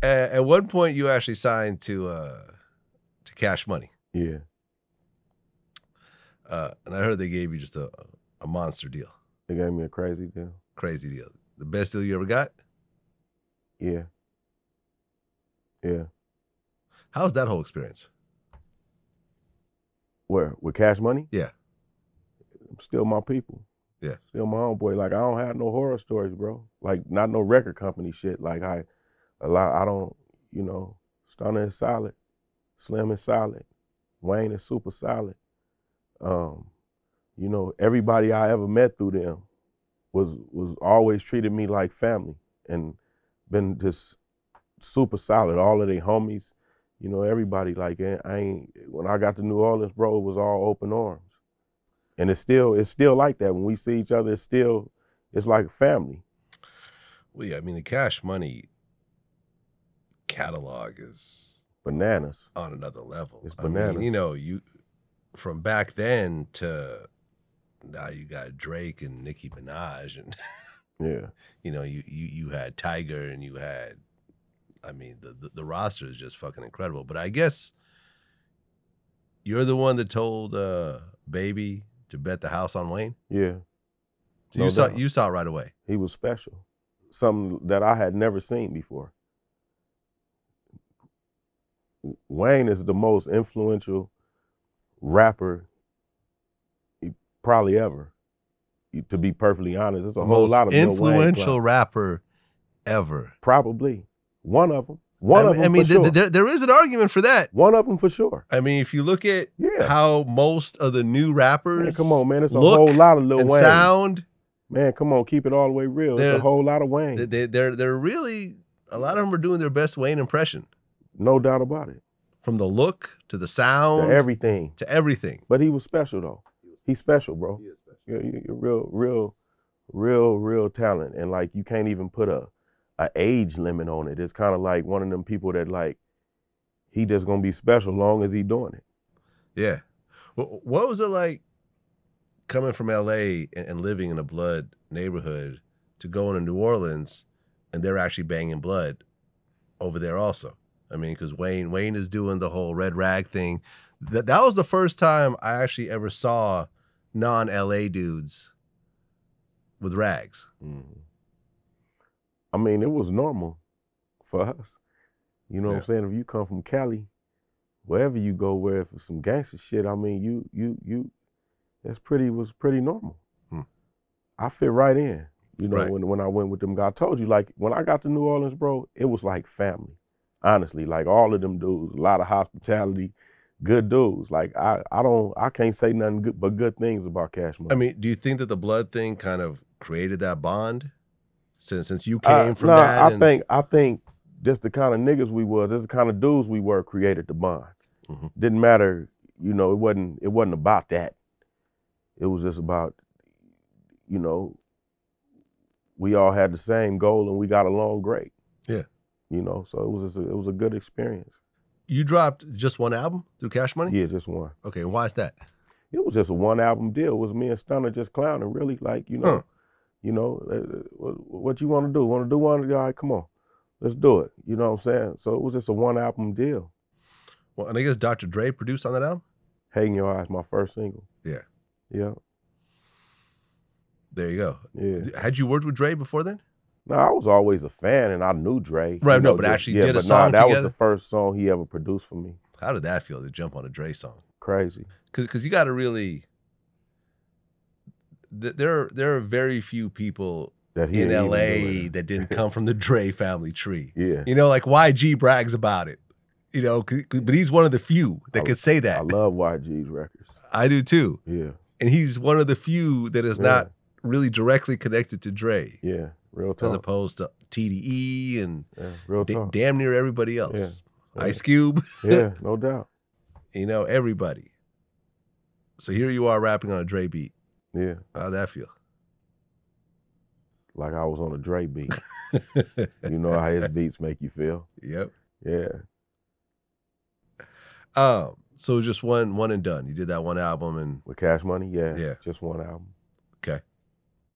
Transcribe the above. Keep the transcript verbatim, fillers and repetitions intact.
At, at one point, you actually signed to uh, to Cash Money. Yeah. Uh, and I heard they gave you just a, a monster deal. They gave me a crazy deal. Crazy deal. The best deal you ever got? Yeah. Yeah. How was that whole experience? Where? With Cash Money? Yeah. Still my people. Yeah. Still my homeboy. Like, I don't have no horror stories, bro. Like, not no record company shit. Like, I, a lot, I don't, you know, Stunner is solid. Slim is solid. Wayne is super solid. Um, you know, everybody I ever met through them was was always treated me like family and been just super solid. All of their homies, you know, everybody. Like, I ain't, when I got to New Orleans, bro, it was all open arms. And it's still, it's still like that. When we see each other, it's still, it's like family. Well, yeah, I mean, the Cash Money catalog is bananas on another level. It's bananas. I mean, you know, you from back then to now, you got Drake and Nicki Minaj, and yeah, you know, you you you had Tiger, and you had, I mean, the, the the roster is just fucking incredible. But I guess you're the one that told uh, Baby to bet the house on Wayne. Yeah, so no you saw doubt. you saw it right away. He was special, something that I had never seen before. Wayne is the most influential rapper probably ever. To be perfectly honest, it's a whole lot of influential rapper ever. Probably one of them. One I of mean, them. I mean, for th sure. there there is an argument for that. One of them for sure. I mean, if you look at yeah. how most of the new rappers, man, come on, man, it's a look whole lot of Lil and Wayne sound. Man, come on, keep it all the way real. It's a whole lot of Wayne. They, they, they're they're really, a lot of them are doing their best Wayne impression. No doubt about it. From the look to the sound to everything, to everything. But he was special though. He's special, bro. He is special. You're, you're real, real, real, real talent, and like you can't even put a, a age limit on it. It's kind of like one of them people that like, he just gonna be special long as he doing it. Yeah. What was it like coming from L A and living in a blood neighborhood to going to New Orleans and they're actually banging blood over there also? I mean, because Wayne Wayne is doing the whole red rag thing. That that was the first time I actually ever saw non-L A dudes with rags. Mm-hmm. I mean, it was normal for us. You know yeah. what I'm saying? If you come from Cali, wherever you go, where for some gangster shit, I mean, you you you, that's pretty was pretty normal. Hmm. I fit right in. You know, right. when when I went with them guys, I told you, like when I got to New Orleans, bro, it was like family. Honestly, like all of them dudes, a lot of hospitality, good dudes. Like I, I don't, I can't say nothing good, but good things about Cash Money. I mean, do you think that the blood thing kind of created that bond, since since you came uh, from no, that? I and... think, I think, just the kind of niggas we was, just the kind of dudes we were, created the bond. Mm-hmm. Didn't matter, you know, it wasn't, it wasn't about that. It was just about, you know, we all had the same goal and we got along great. Yeah. You know, so it was just a, it was a good experience. You dropped just one album through Cash Money? Yeah, just one. Okay, why is that? It was just a one album deal. It was me and Stunner just clowning, really, like, you know, huh. you know, uh, what, what you want to do? Want to do one? All right, come on, let's do it. You know what I'm saying? So it was just a one album deal. Well, and I guess Doctor Dre produced on that album? Hate in Your Eyes, my first single. Yeah. Yeah. There you go. Yeah. Had you worked with Dre before then? No, I was always a fan, and I knew Dre. Right, you know, no, but just, actually yeah, did a but song nah, that together? was the first song he ever produced for me. How did that feel to jump on a Dre song? Crazy. Because because you got to really. Th there are there are very few people that in L A that didn't come from the Dre family tree. Yeah. You know, like Y G brags about it. You know, but he's one of the few that I, could say that. I love Y G's records. I do too. Yeah. And he's one of the few that is yeah. not really directly connected to Dre. Yeah, real talk. As opposed to T D E and yeah, real talk. damn near everybody else. Yeah. Yeah. Ice Cube. Yeah, no doubt. You know, everybody. So here you are rapping on a Dre beat. Yeah. How'd that feel? Like I was on a Dre beat. You know how his beats make you feel? Yep. Yeah. Um, so it was just one one and done. You did that one album and with Cash Money, yeah. Yeah. Just one album.